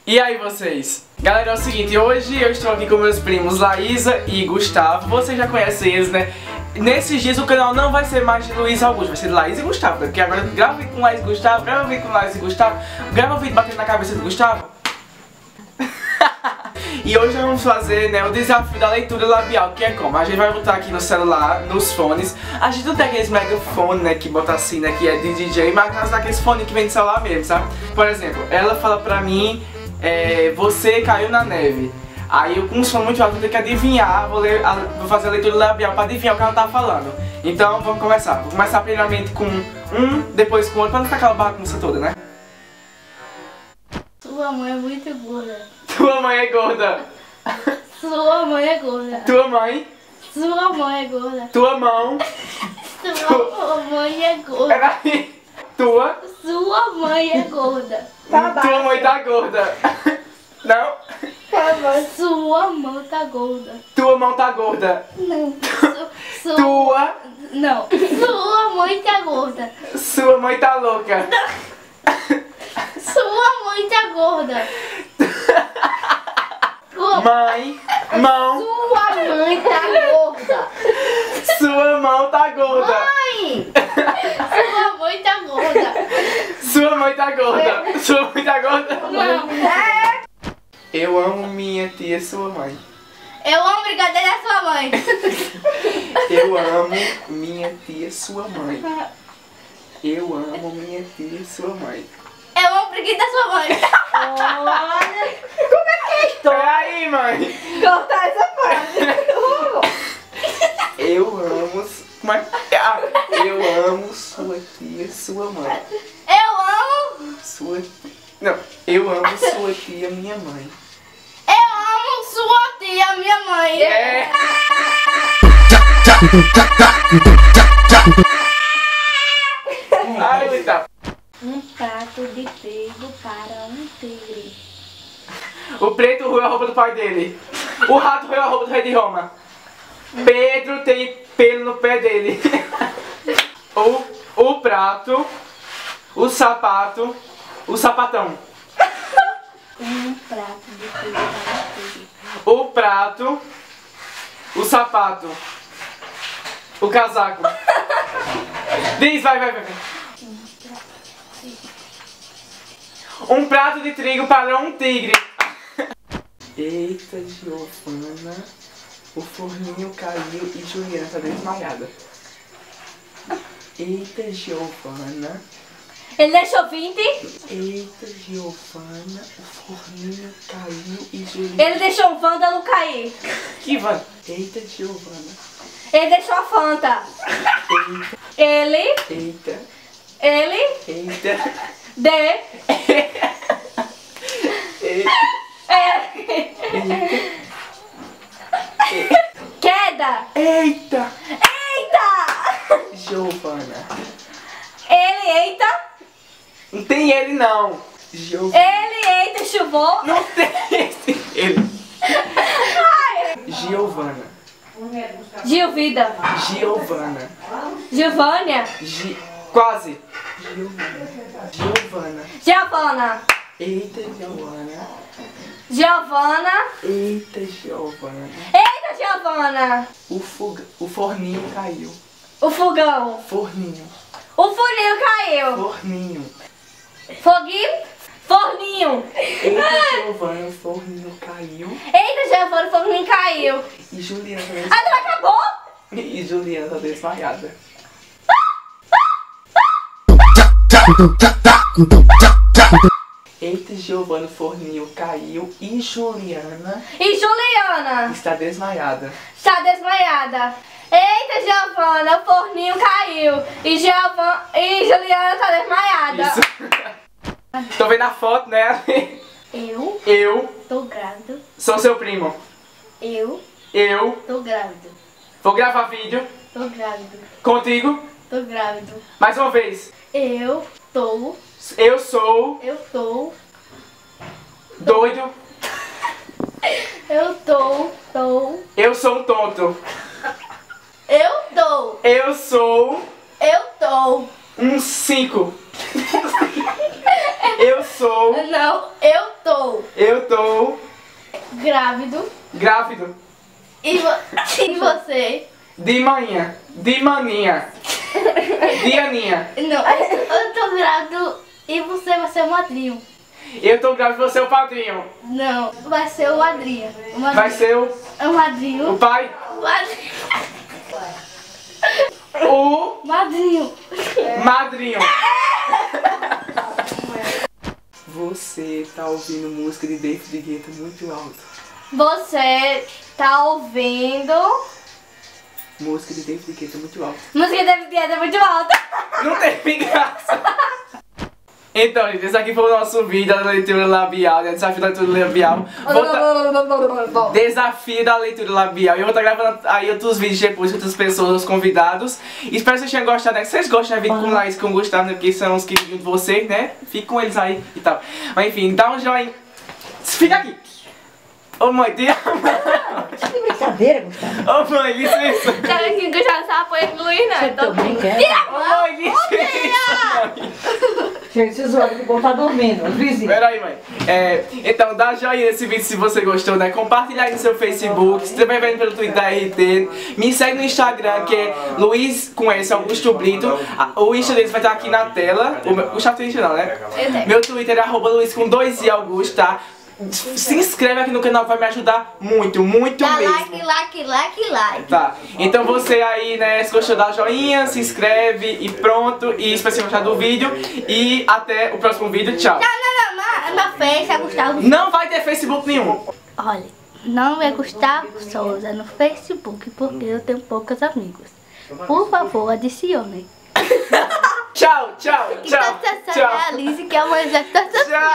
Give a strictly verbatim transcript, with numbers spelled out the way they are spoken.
E aí vocês? Galera, é o seguinte, hoje eu estou aqui com meus primos Laísa e Gustavo. Vocês já conhecem eles, né? Nesses dias o canal não vai ser mais de Luiz Augusto, vai ser de Laísa e Gustavo, né? Porque agora grava vídeo com Laísa e Gustavo, grava vídeo com Laísa e Gustavo, grava vídeo batendo na cabeça do Gustavo. E hoje nós vamos fazer, né, o desafio da leitura labial, que é como? A gente vai botar aqui no celular, nos fones. A gente não tem aqueles megafones, né, que bota assim, né, que é de D J, mas nós daqueles fones que vem de celular mesmo, sabe? Por exemplo, ela fala pra mim, é, você caiu na neve. Aí eu, com um som muito alto, vou ter que adivinhar, vou, ler, a, vou fazer a leitura labial pra adivinhar o que ela tá falando. Então vamos começar. Vou começar primeiramente com um, depois com outro, pra não ficar aquela bagunça toda, né? Sua mãe é muito gorda. Tua mãe é gorda. Sua mãe é gorda. Tua mãe. Sua mãe é gorda. Tua mão. Sua mãe é gorda. Peraí. Tua. Sua mãe é gorda. Tá Tua mãe tá gorda. Não? Sua mão tá gorda. Tua mão tá gorda. Não. Su, Tua. Não. Sua mãe tá gorda. Sua mãe tá louca. Sua mãe tá gorda. Mãe. Mão. Sua mãe tá gorda. Sua mão tá gorda. Mãe! Sua mãe tá gorda. Sua mãe tá gorda. Sua mãe tá gorda. Não. Eu amo minha tia, sua mãe. Eu amo brincadeira da sua mãe. Eu amo minha tia, sua mãe. Eu amo minha tia, sua mãe. Eu amo brinquedo da sua mãe. Olha, como é que é isso? Peraí, mãe. Cortar essa parte. Eu amo... Como é que é? Ah, eu amo sua tia, sua mãe. Eu amo... Sua... Não, eu amo sua tia, minha mãe. Eu amo sua tia, minha mãe. É. Ai, Luísa. Um prato de trigo para um tigre. O preto roeu a roupa do pai dele. O rato roeu a roupa do rei de Roma. Pedro tem pelo no pé dele. O, o prato, o sapato, o sapatão. Um prato de trigo para um tigre. O prato, o sapato, o casaco. Diz, vai, vai, vai. vai. Um prato de trigo para um tigre. Eita, Giovana, o forninho caiu e Juliana tá desmaiada. Eita, Giovana. Ele deixou vinte. Eita, Giovana, o forninho caiu e Juliana... Ele deixou o vândalo cair. Que van? Eita, Giovana. Ele deixou a Fanta. Eita, Ele, eita, ele, eita. de, Eita, é, queda. eita, Eita. Giovana. Ele, eita. Não tem ele não. Giovana. Ele, eita, chuvou. Não tem esse ele. Giovana. Gilvida. Giovana. Gilvânia. Gi... Quase. Giovana. Giovana. Giovana. Eita, Giovana. Giovana. Eita, Giovana. Eita, Giovana. O, fug... o forninho caiu. O fogão. Forninho. O forninho caiu. Forninho. Foguinho. Forninho. Eita, Giovana, o forninho caiu. Eita, Giovana, o forninho caiu. E Juliana tá des... Ah, não acabou? E Juliana tá desmaiada. Eita, Giovana, o forninho caiu e Juliana E Juliana está desmaiada. está desmaiada. Eita, Giovana, o forninho caiu. E, Giovana, e Juliana está desmaiada. Isso. Tô vendo a foto, né? Eu Eu tô grávida. sou seu primo. Eu Eu tô grávida. vou gravar vídeo Tô grávida. contigo Tô grávida. mais uma vez. Eu tô. Eu sou Eu tô. doido. Eu tô. Tô. Eu sou um tonto. Eu tô. Eu sou Eu tô. um cinco. Eu sou. Não, eu tô. Eu tô Grávido. grávido. E, vo e você? De manhã. De maninha. De aninha. Não, eu tô grávido e você vai ser o madrinho. Eu tô grávido, você é o padrinho. Não, vai ser o madrinho. O madrinho. Vai ser o, o madrinho. o pai. O madrinho. O Madrinho. madrinho. Você tá ouvindo música de David Guetta muito alto. Você tá ouvindo... Música de David Guetta muito alto. Música da Viviana muito alta. Não tem graça. Então, gente, esse aqui foi o nosso vídeo da leitura labial, né? Desafio da leitura labial. Vou tá... Desafio da leitura labial. E eu vou estar tá gravando aí outros vídeos depois com outras pessoas, os convidados. Espero que vocês tenham gostado, né? Se vocês gostam de vídeo com Laís e com o Gustavo, né? Porque são os queridinhos de vocês, né? Fiquem com eles aí e tal. Mas enfim, dá um joinha. Fica aqui. Ô mãe, te amo. Que brincadeira, Gustavo. Ô mãe, licença. Sabe que o Gustavo sabe apoiar com o Luiz, não? Você também quer? Ô mãe, licença, mãe. Gente, esses olhos, o povo tá dormindo, os vizinhos. Pera aí, mãe. É, então, dá joinha nesse vídeo se você gostou, né? Compartilha aí no seu Facebook, se estiver vendo pelo Twitter da R T. Me segue no Instagram, que é Luiz com esse, Augusto Brito. O Insta deles vai estar aqui na tela. O meu, Gustavo tem Insta não, né? Eu tenho. Meu Twitter é arroba Luiz com dois i Augusto, tá? Se inscreve aqui no canal, vai me ajudar muito, muito Dá mesmo. like, like, like, like. Tá, então você aí, né, se gostou, dá joinha, se inscreve e pronto. E espero que gostar do vídeo. E até o próximo vídeo, tchau. Não, não, não, na Face é Gustavo. Não vai ter Facebook nenhum. Olha, não é Gustavo Souza no Facebook, porque eu tenho poucos amigos. Por favor, adicione. Tchau, tchau, tchau, Então, tchau. Alice, que é uma Tchau.